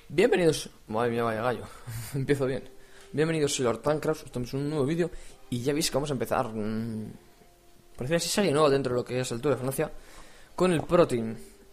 Bienvenidos. Madre mía, vaya gallo. Empiezo bien. Bienvenidos, soy Lord Pancraft. Estamos en un nuevo vídeo y ya veis que vamos a empezar. Parece que sí nuevo dentro de lo que es el Tour de Francia con el Pro Team.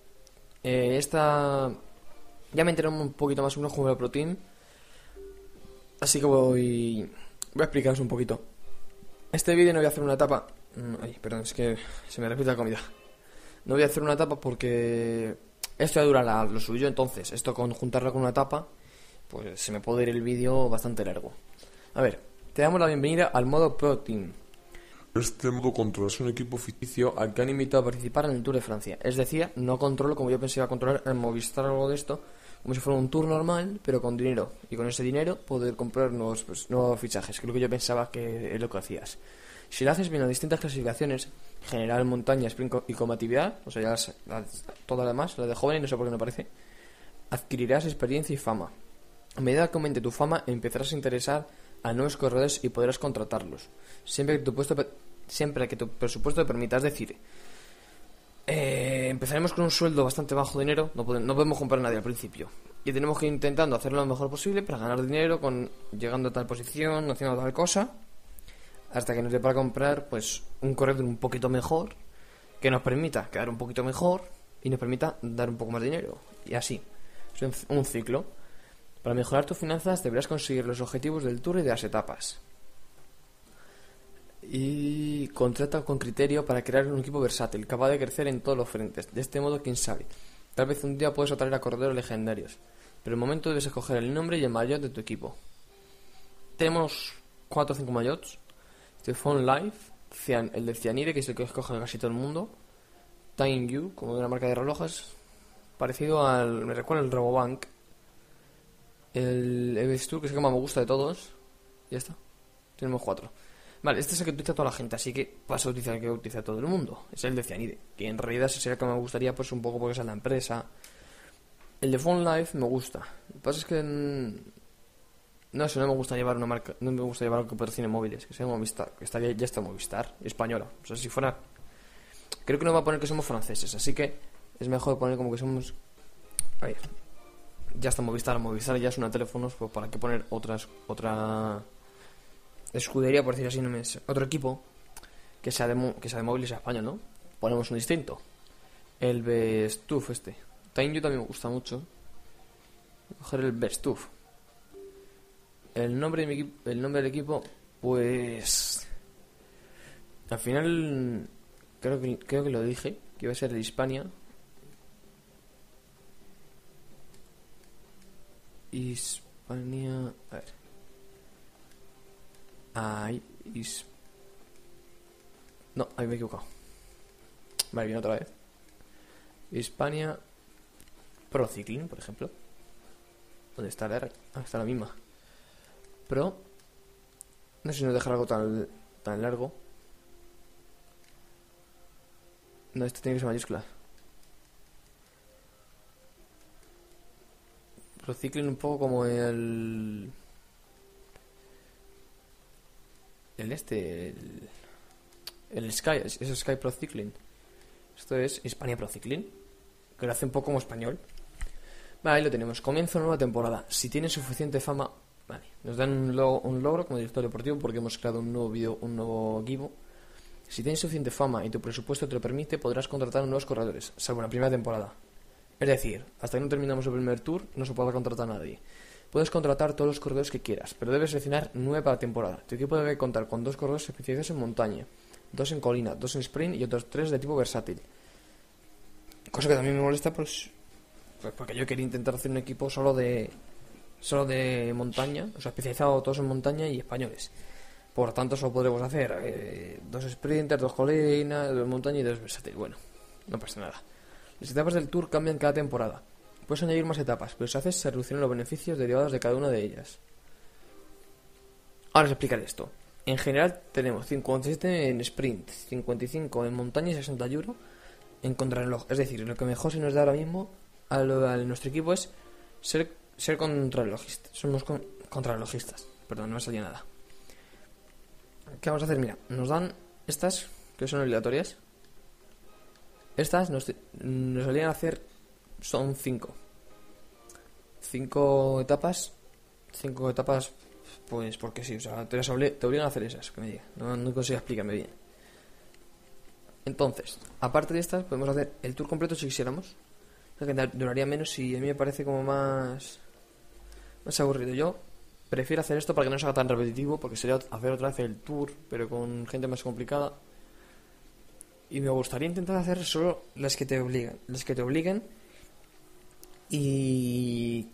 Ya me enteré un poquito más o menos cómo era el Pro Team, así que voy a explicaros un poquito. Este vídeo no voy a hacer una etapa. Ay, perdón, es que se me repite la comida. No voy a hacer una etapa porque esto ya dura lo suyo, entonces esto con juntarlo con una etapa, pues se me puede ir el vídeo bastante largo. A ver, te damos la bienvenida al modo Pro Team. Este modo controlas un equipo ficticio al que han invitado a participar en el Tour de Francia. Es decir, no controlo como yo pensaba controlar en Movistar o algo de esto, como si fuera un tour normal, pero con dinero. Y con ese dinero poder comprar nuevos fichajes, que es lo que yo pensaba que es lo que hacías. Si lo haces bien a distintas clasificaciones, general, montaña, sprint y combatividad, o sea, ya todas las demás, la de joven, no sé por qué no aparece, adquirirás experiencia y fama. A medida que aumente tu fama, empezarás a interesar a nuevos corredores y podrás contratarlos. Siempre que tu presupuesto te permita. Es decir, empezaremos con un sueldo bastante bajo de dinero, no podemos comprar a nadie al principio. Y tenemos que ir intentando hacerlo lo mejor posible para ganar dinero, llegando a tal posición, haciendo tal cosa, hasta que nos dé para comprar pues un corredor un poquito mejor, que nos permita quedar un poquito mejor y nos permita dar un poco más de dinero. Y así, es un ciclo. Para mejorar tus finanzas deberás conseguir los objetivos del Tour y de las etapas. Y contrata con criterio para crear un equipo versátil, capaz de crecer en todos los frentes. De este modo, quién sabe, tal vez un día puedes atraer a corredores legendarios. Pero en el momento debes escoger el nombre y el maillot de tu equipo. Tenemos 4 o 5 maillots. Fun Life, el de Cianide, que es el que escoge casi todo el mundo. Time You, como de una marca de relojes, parecido me recuerda al Rabobank. El Eves Tour, que es el que más me gusta de todos. Ya está, tenemos 4. Vale, este es el que utiliza toda la gente, así que pasa a utilizar el que utiliza todo el mundo. Es el de Cianide, que en realidad ese sería el que me gustaría, pues un poco porque es la empresa. El de Fun Life me gusta. Lo que pasa es que no sé, no me gusta llevar una marca, no me gusta llevar algo que patrocine móviles, que sea Movistar, que ya está Movistar, española. O sea, si fuera, creo que no va a poner que somos franceses, así que es mejor poner como que somos. A ver, ya está Movistar ya es una teléfonos, pues para qué poner otra escudería, por decir así, otro equipo que sea de móviles a España, ¿no? Ponemos un distinto. El Bestuf Time You también me gusta mucho. Voy a coger el Bestuf. El nombre del equipo, pues al final creo que lo dije, que iba a ser de Hispania. Hispania, a ver. No, ahí me he equivocado. Vale, bien, otra vez. Hispania Pro Cycling, por ejemplo. ¿Dónde está la R? Ah, está la misma. Pro. No sé si nos deja algo tan largo. No, esto tiene que ser mayúscula. Pro Cycling un poco como el Sky. Es Sky Pro Cycling. Esto es Hispania Pro Cycling, que lo hace un poco como español. Vale, ahí lo tenemos. Comienza una nueva temporada. Si tienes suficiente fama. Vale, nos dan un logro como director deportivo porque hemos creado un nuevo equipo. Si tienes suficiente fama y tu presupuesto te lo permite, podrás contratar a nuevos corredores, salvo en la primera temporada. Es decir, hasta que no terminamos el primer tour, no se podrá contratar a nadie. Puedes contratar todos los corredores que quieras, pero debes seleccionar 9 para la temporada. Tu equipo debe contar con 2 corredores especializados en montaña, 2 en colina, 2 en sprint y otros 3 de tipo versátil. Cosa que también me molesta, pues porque yo quería intentar hacer un equipo solo de montaña, o sea, especializado todos en montaña y españoles. Por tanto, solo podremos hacer 2 sprinters, 2 colinas, 2 montaña y 2 versátiles. Bueno, no pasa nada. Las etapas del Tour cambian cada temporada. Puedes añadir más etapas, pero si haces, se reducen los beneficios derivados de cada una de ellas. Ahora os explicaré esto. En general tenemos 57 en sprint, 55 en montaña y 60 euro en contrarreloj. Es decir, lo que mejor se nos da ahora mismo a nuestro equipo es ser contrarrelojistas. Somos contrarrelojistas. Perdón, no me salía nada. ¿Qué vamos a hacer? Mira, nos dan estas, que son obligatorias. Estas nos solían hacer, son 5 5 etapas. 5 etapas, pues porque sí, o sea, te obligan a hacer esas, que me diga. No consigo explicarme bien. Entonces, aparte de estas, podemos hacer el tour completo si quisiéramos. O sea, que duraría menos y a mí me parece como más aburrido. Yo prefiero hacer esto para que no sea tan repetitivo, porque sería hacer otra vez el tour, pero con gente más complicada. Y me gustaría intentar hacer solo las que te obligan. Las que te obliguen y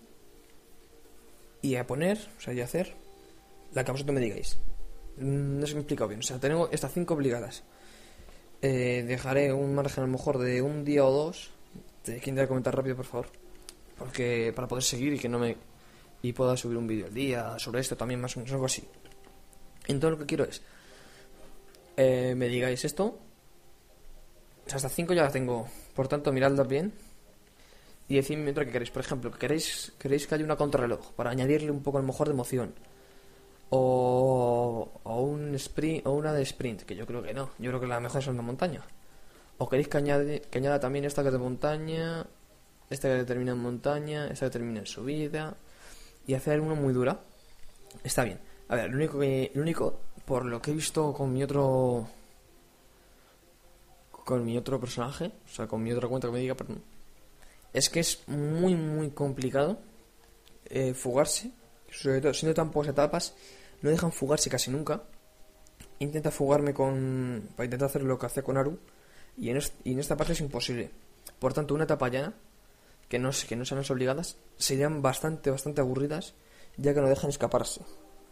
a poner, o sea, y a hacer la que vosotros me digáis. No sé si me he explicado bien. O sea, tengo estas 5 obligadas. Dejaré un margen a lo mejor de un día o dos. Te intentaré comentar rápido, por favor, porque para poder seguir y que no me y pueda subir un vídeo al día sobre esto también, más o menos algo así. Entonces lo que quiero es me digáis esto. O sea, hasta 5 ya las tengo, por tanto miradlas bien y decidme otra que queréis. Por ejemplo, queréis que haya una contrarreloj para añadirle un poco a lo mejor de emoción, o un sprint, o una de sprint, que yo creo que no. Yo creo que la mejor es una montaña. O queréis que añada también esta que es de montaña, esta que termina en montaña, esta que termina en subida, y hacer una muy dura. Está bien. A ver, lo único por lo que he visto con mi otro personaje, o sea, con mi otra cuenta que me diga, perdón, es que es muy muy complicado fugarse, sobre todo siendo tan pocas etapas. No dejan fugarse casi nunca. Intenta fugarme para intentar hacer lo que hace con Aru. Y en esta parte es imposible. Por tanto, una etapa llana, que no sean las obligadas, serían bastante aburridas, ya que no dejan escaparse.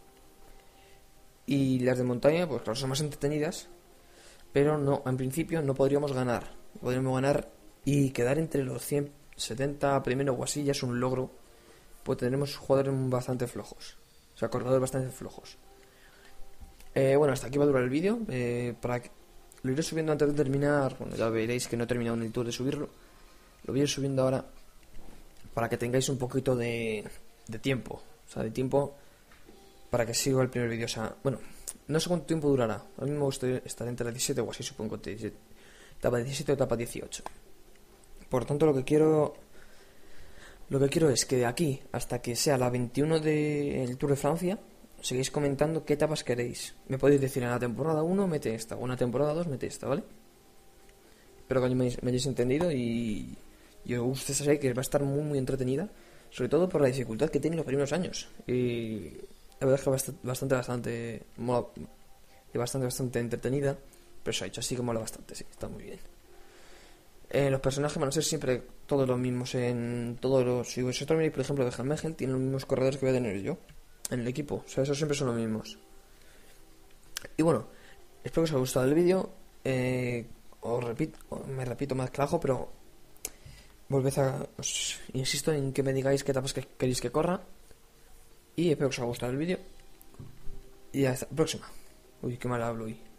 Y las de montaña, pues claro, son más entretenidas, pero no, en principio no podríamos ganar. Podríamos ganar y quedar entre los 170 primero o así ya es un logro, pues tenemos jugadores bastante flojos. O sea, corredores bastante flojos. Bueno, hasta aquí va a durar el vídeo. Lo iré subiendo antes de terminar. Bueno, ya veréis que no he terminado en el tour de subirlo. Lo voy a ir subiendo ahora para que tengáis un poquito de tiempo. O sea, de tiempo para que siga el primer vídeo. O sea, bueno, no sé cuánto tiempo durará. A mí me gustaría estar entre las 17 o así, supongo. Etapa 17 o etapa 18. Por tanto, lo que quiero es que de aquí hasta que sea la 21 del Tour de Francia, seguís comentando qué etapas queréis. Me podéis decir en la temporada 1 mete esta, o en la temporada 2 mete esta, ¿vale? Espero que me hayáis entendido y os guste esta serie, que va a estar muy entretenida, sobre todo por la dificultad que tiene los primeros años. Y la verdad es que bastante mola, y bastante entretenida, pero se ha hecho así que mola bastante, sí, está muy bien. Los personajes van a ser siempre todos los mismos en todos los... Si vosotros miráis, por ejemplo, de Helmegel, tienen los mismos corredores que voy a tener yo en el equipo. O sea, esos siempre son los mismos. Y bueno, espero que os haya gustado el vídeo. Me repito más que ajo, pero os insisto en que me digáis qué etapas queréis que corra. Y espero que os haya gustado el vídeo. Y hasta la próxima. Uy, qué mal hablo hoy.